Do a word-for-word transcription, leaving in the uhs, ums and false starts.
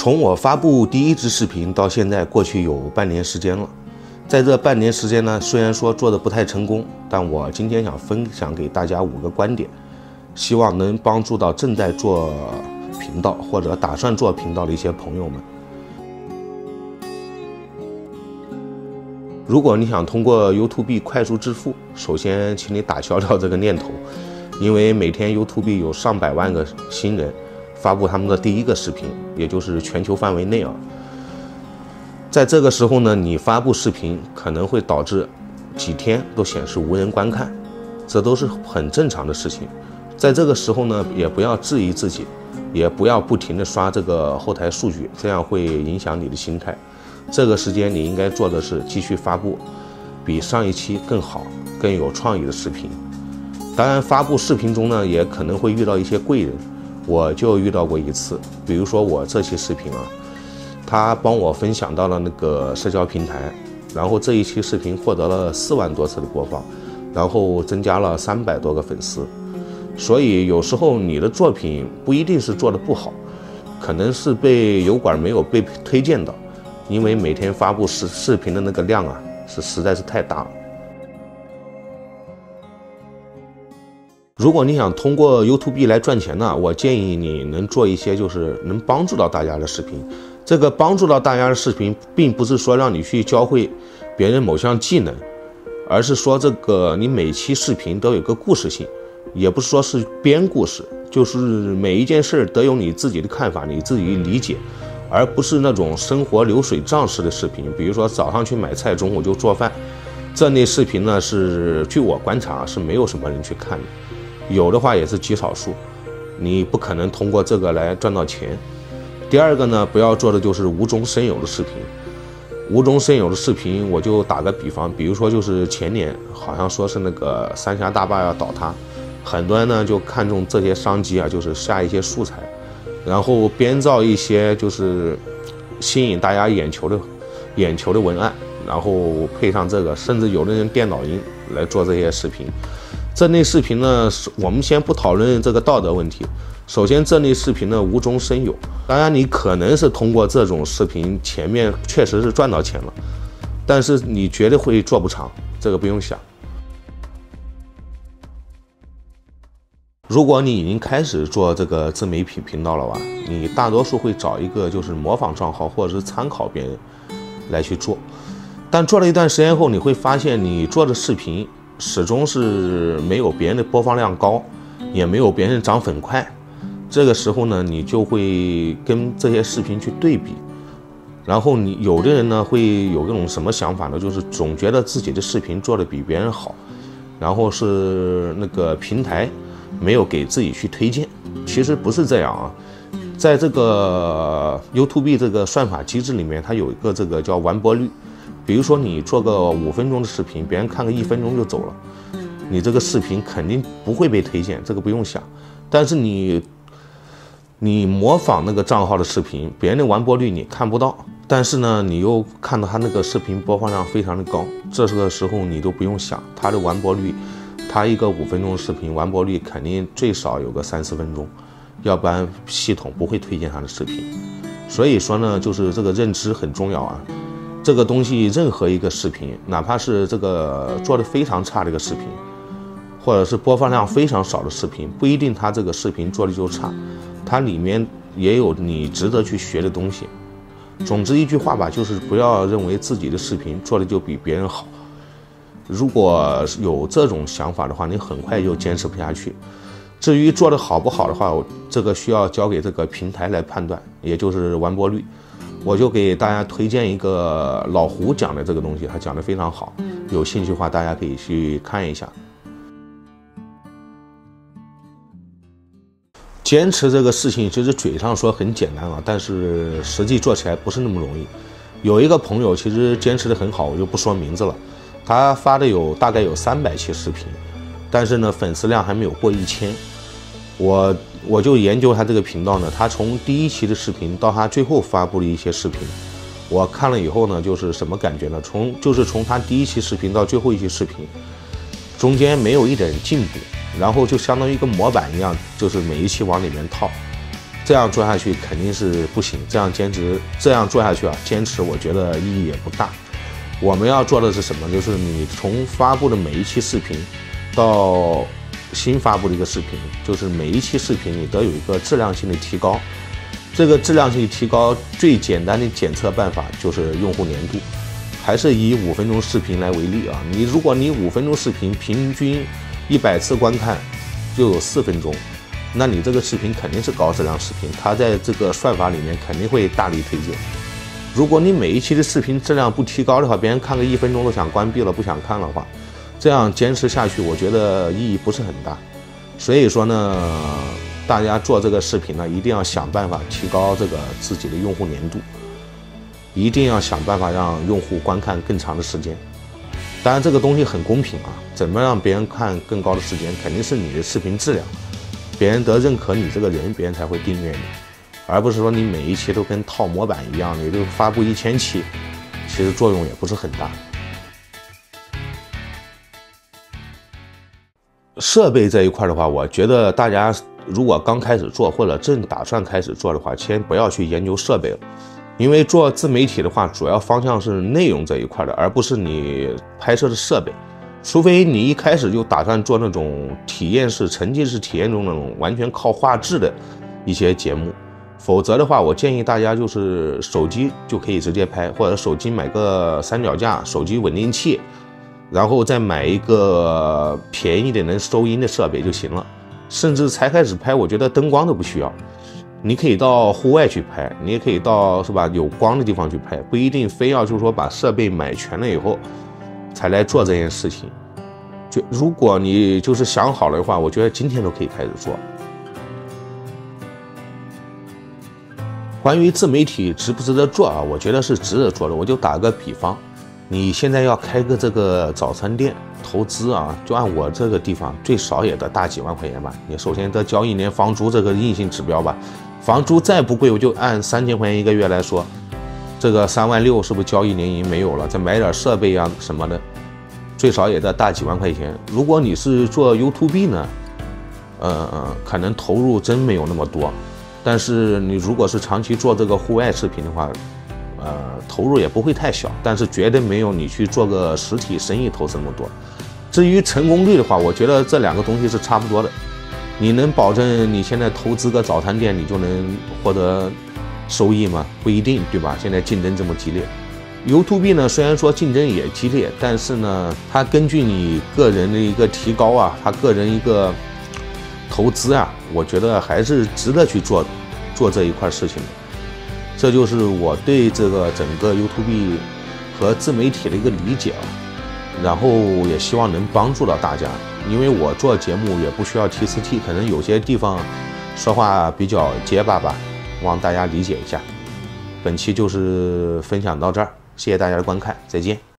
从我发布第一支视频到现在，过去有半年时间了。在这半年时间呢，虽然说做的不太成功，但我今天想分享给大家五个观点，希望能帮助到正在做频道或者打算做频道的一些朋友们。如果你想通过 YouTube 快速致富，首先请你打消掉这个念头，因为每天 YouTube 有上百万个新人发布他们的第一个视频，也就是全球范围内啊。在这个时候呢，你发布视频可能会导致几天都显示无人观看，这都是很正常的事情。在这个时候呢，也不要质疑自己，也不要不停的刷这个后台数据，这样会影响你的心态。这个时间你应该做的是继续发布比上一期更好、更有创意的视频。当然，发布视频中呢，也可能会遇到一些贵人，我就遇到过一次。比如说我这期视频啊，他帮我分享到了那个社交平台，然后这一期视频获得了四万多次的播放，然后增加了三百多个粉丝。所以有时候你的作品不一定是做的不好，可能是被油管没有被推荐到，因为每天发布视视频的那个量啊，是实在是太大了。如果你想通过 YouTube 来赚钱呢，我建议你能做一些就是能帮助到大家的视频。这个帮助到大家的视频，并不是说让你去教会别人某项技能，而是说这个你每期视频都有个故事性，也不是说是编故事，就是每一件事都有你自己的看法，你自己理解，而不是那种生活流水账式的视频。比如说早上去买菜，中午就做饭，这类视频呢，是据我观察是没有什么人去看的，有的话也是极少数，你不可能通过这个来赚到钱。第二个呢，不要做的就是无中生有的视频。无中生有的视频，我就打个比方，比如说就是前年好像说是那个三峡大坝要倒塌，很多人呢就看中这些商机啊，就是下一些素材，然后编造一些就是吸引大家眼球的眼球的文案，然后配上这个，甚至有的人电脑音来做这些视频。这类视频呢，我们先不讨论这个道德问题。首先，这类视频呢无中生有，当然你可能是通过这种视频前面确实是赚到钱了，但是你绝对会做不长，这个不用想。如果你已经开始做这个自媒体频道了吧，你大多数会找一个就是模仿账号或者是参考别人来去做，但做了一段时间后，你会发现你做的视频始终是没有别人的播放量高，也没有别人涨粉快。这个时候呢，你就会跟这些视频去对比，然后你有的人呢会有这种什么想法呢，就是总觉得自己的视频做的比别人好，然后是那个平台没有给自己去推荐。其实不是这样啊，在这个 YouTube 这个算法机制里面，它有一个这个叫完播率。比如说你做个五分钟的视频，别人看个一分钟就走了，你这个视频肯定不会被推荐，这个不用想。但是你你模仿那个账号的视频，别人的完播率你看不到，但是呢你又看到他那个视频播放量非常的高，这个时候你都不用想，他的完播率，他一个五分钟的视频完播率肯定最少有个三四分钟，要不然系统不会推荐他的视频。所以说呢，就是这个认知很重要啊。这个东西，任何一个视频，哪怕是这个做的非常差的一个视频，或者是播放量非常少的视频，不一定它这个视频做的就差，它里面也有你值得去学的东西。总之一句话吧，就是不要认为自己的视频做的就比别人好。如果有这种想法的话，你很快就坚持不下去。至于做的好不好的话，这个需要交给这个平台来判断，也就是完播率。我就给大家推荐一个老胡讲的这个东西，他讲的非常好，有兴趣的话大家可以去看一下。坚持这个事情其实嘴上说很简单啊，但是实际做起来不是那么容易。有一个朋友其实坚持的很好，我就不说名字了，他发的有大概有三百期视频，但是呢粉丝量还没有过一千。我我就研究他这个频道呢，他从第一期的视频到他最后发布的一些视频，我看了以后呢，就是什么感觉呢？从就是从他第一期视频到最后一期视频，中间没有一点进步，然后就相当于一个模板一样，就是每一期往里面套。 这样做下去肯定是不行，这样坚持这样做下去啊，坚持我觉得意义也不大。我们要做的是什么？就是你从发布的每一期视频到新发布的一个视频，就是每一期视频你都有一个质量性的提高。这个质量性提高最简单的检测办法就是用户粘度。还是以五分钟视频来为例啊，你如果你五分钟视频平均一百次观看就有四分钟，那你这个视频肯定是高质量视频，它在这个算法里面肯定会大力推荐。如果你每一期的视频质量不提高的话，别人看个一分钟都想关闭了，不想看的话，这样坚持下去，我觉得意义不是很大。所以说呢，大家做这个视频呢，一定要想办法提高这个自己的用户粘度，一定要想办法让用户观看更长的时间。当然，这个东西很公平啊，怎么让别人看更高的时间，肯定是你的视频质量，别人得认可你这个人，别人才会订阅你。而不是说你每一期都跟套模板一样，也就发布一千期，其实作用也不是很大。设备这一块的话，我觉得大家如果刚开始做或者正打算开始做的话，先不要去研究设备了，因为做自媒体的话，主要方向是内容这一块的，而不是你拍摄的设备。除非你一开始就打算做那种体验式、沉浸式体验中那种完全靠画质的一些节目。否则的话，我建议大家就是手机就可以直接拍，或者手机买个三脚架、手机稳定器，然后再买一个便宜点能收音的设备就行了。甚至才开始拍，我觉得灯光都不需要，你可以到户外去拍，你也可以到是吧有光的地方去拍，不一定非要就是说把设备买全了以后才来做这件事情。就如果你就是想好了的话，我觉得今天都可以开始做。关于自媒体值不值得做啊？我觉得是值得做的。我就打个比方，你现在要开个这个早餐店，投资啊，就按我这个地方最少也得大几万块钱吧。你首先得交一年房租这个硬性指标吧，房租再不贵，我就按三千块钱一个月来说，这个三万六是不是交一年已经没有了？再买点设备啊什么的，最少也得大几万块钱。如果你是做 YouTube 呢，呃，可能投入真没有那么多。但是你如果是长期做这个户外视频的话，呃，投入也不会太小，但是绝对没有你去做个实体生意投资那么多。至于成功率的话，我觉得这两个东西是差不多的。你能保证你现在投资个早餐店你就能获得收益吗？不一定，对吧？现在竞争这么激烈。YouTube 呢，虽然说竞争也激烈，但是呢，它根据你个人的一个提高啊，它个人一个投资啊，我觉得还是值得去做做这一块事情的。这就是我对这个整个 YouTube 和自媒体的一个理解啊，然后也希望能帮助到大家。因为我做节目也不需要 T 四 T， 可能有些地方说话比较结巴吧，望大家理解一下。本期就是分享到这儿，谢谢大家的观看，再见。